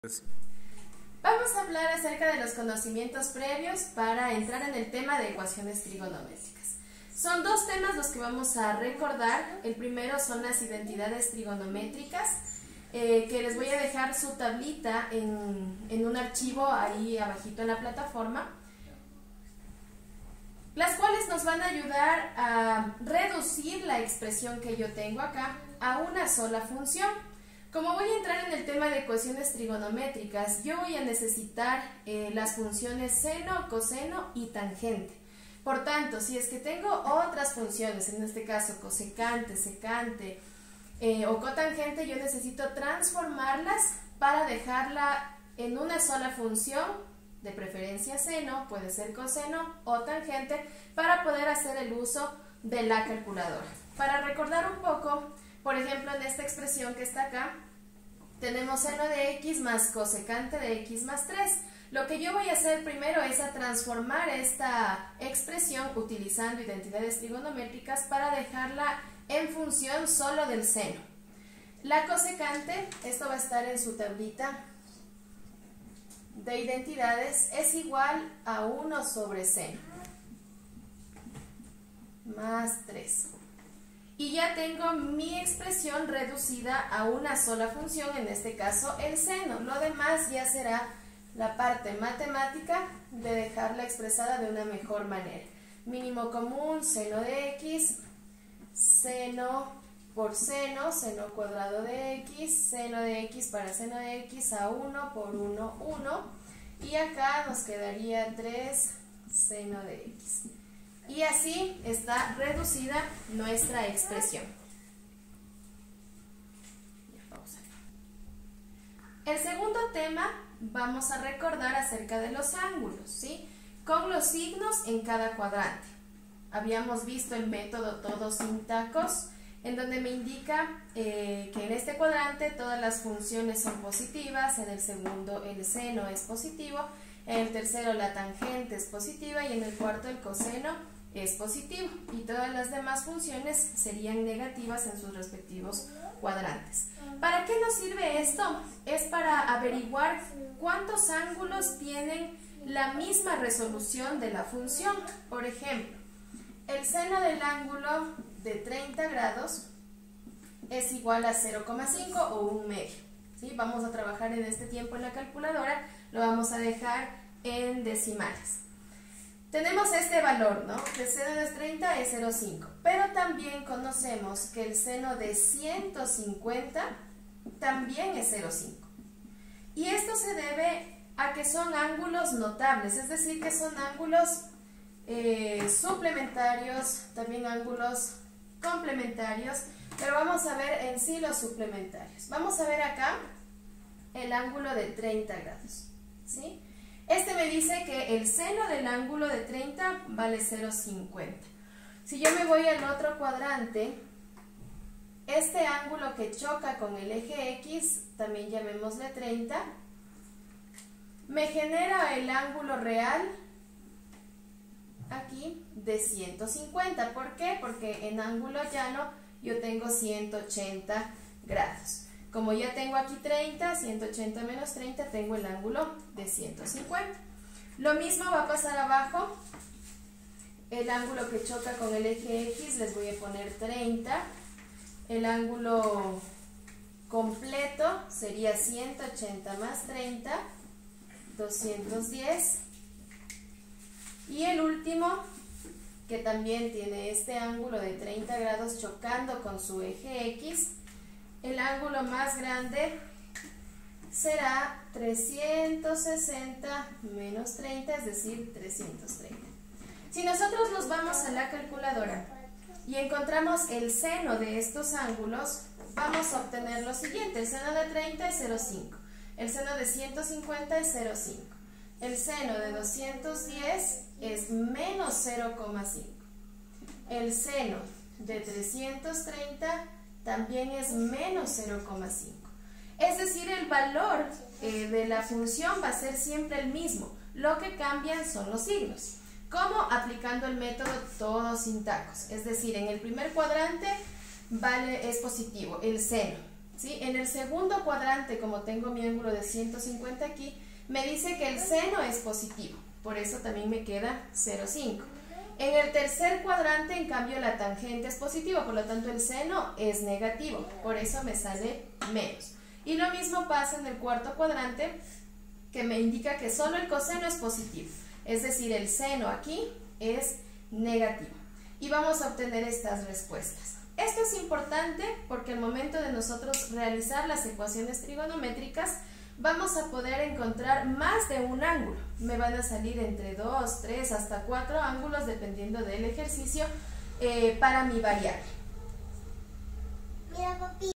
Vamos a hablar acerca de los conocimientos previos para entrar en el tema de ecuaciones trigonométricas. Son dos temas los que vamos a recordar. El primero son las identidades trigonométricas, que les voy a dejar su tablita en un archivo ahí abajito en la plataforma, las cuales nos van a ayudar a reducir la expresión que yo tengo acá a una sola función. Como voy a entrar en el tema de ecuaciones trigonométricas, yo voy a necesitar las funciones seno, coseno y tangente. Por tanto, si es que tengo otras funciones, en este caso cosecante, secante o cotangente, yo necesito transformarlas para dejarla en una sola función, de preferencia seno, puede ser coseno o tangente, para poder hacer el uso de la calculadora. Para recordar un poco, por ejemplo, en esta expresión que está acá, tenemos seno de x más cosecante de x más 3. Lo que yo voy a hacer primero es a transformar esta expresión utilizando identidades trigonométricas para dejarla en función solo del seno. La cosecante, esto va a estar en su tablita de identidades, es igual a 1 sobre seno más 3. Y ya tengo mi expresión reducida a una sola función, en este caso el seno. Lo demás ya será la parte matemática de dejarla expresada de una mejor manera. Mínimo común, seno de x, seno por seno, seno cuadrado de x, seno de x para seno de x a 1 por 1, 1. Y acá nos quedaría 3 seno de x. Y así está reducida nuestra expresión. El segundo tema vamos a recordar acerca de los ángulos, ¿sí? Con los signos en cada cuadrante. Habíamos visto el método todos sin tacos, en donde me indica que en este cuadrante todas las funciones son positivas, en el segundo el seno es positivo, en el tercero la tangente es positiva y en el cuarto el coseno es positivo, y todas las demás funciones serían negativas en sus respectivos cuadrantes. ¿Para qué nos sirve esto? Es para averiguar cuántos ángulos tienen la misma resolución de la función. Por ejemplo, el seno del ángulo de 30 grados es igual a 0,5 o 1 medio. ¿Sí? Vamos a trabajar en este tiempo en la calculadora, lo vamos a dejar en decimales. Tenemos este valor, ¿no? El seno de 30 es 0,5, pero también conocemos que el seno de 150 también es 0,5. Y esto se debe a que son ángulos notables, es decir, que son ángulos suplementarios, también ángulos complementarios, pero vamos a ver en sí los suplementarios. Vamos a ver acá el ángulo de 30 grados, ¿sí? Este me dice que el seno del ángulo de 30 vale 0,50. Si yo me voy al otro cuadrante, este ángulo que choca con el eje X, también llamémosle 30, me genera el ángulo real aquí de 150. ¿Por qué? Porque en ángulo llano yo tengo 180 grados. Como ya tengo aquí 30, 180 menos 30, tengo el ángulo de 150. Lo mismo va a pasar abajo. El ángulo que choca con el eje X, les voy a poner 30. El ángulo completo sería 180 más 30, 210. Y el último, que también tiene este ángulo de 30 grados chocando con su eje X, el ángulo más grande será 360 menos 30, es decir, 330. Si nosotros nos vamos a la calculadora y encontramos el seno de estos ángulos, vamos a obtener lo siguiente. El seno de 30 es 0,5. El seno de 150 es 0,5. El seno de 210 es menos 0,5. El seno de 330 también es menos 0,5. Es decir, el valor de la función va a ser siempre el mismo. Lo que cambian son los signos. ¿Cómo? Aplicando el método todos sin tacos. Es decir, en el primer cuadrante es positivo el seno. ¿sí? En el segundo cuadrante, como tengo mi ángulo de 150 aquí, me dice que el seno es positivo, por eso también me queda 0,5. En el tercer cuadrante, en cambio, la tangente es positiva, por lo tanto el seno es negativo, por eso me sale menos. Y lo mismo pasa en el cuarto cuadrante, que me indica que solo el coseno es positivo, es decir, el seno aquí es negativo. Y vamos a obtener estas respuestas. Esto es importante porque al momento de nosotros realizar las ecuaciones trigonométricas, vamos a poder encontrar más de un ángulo. Me van a salir entre 2, 3, hasta 4 ángulos dependiendo del ejercicio para mi variable. Mira, papi.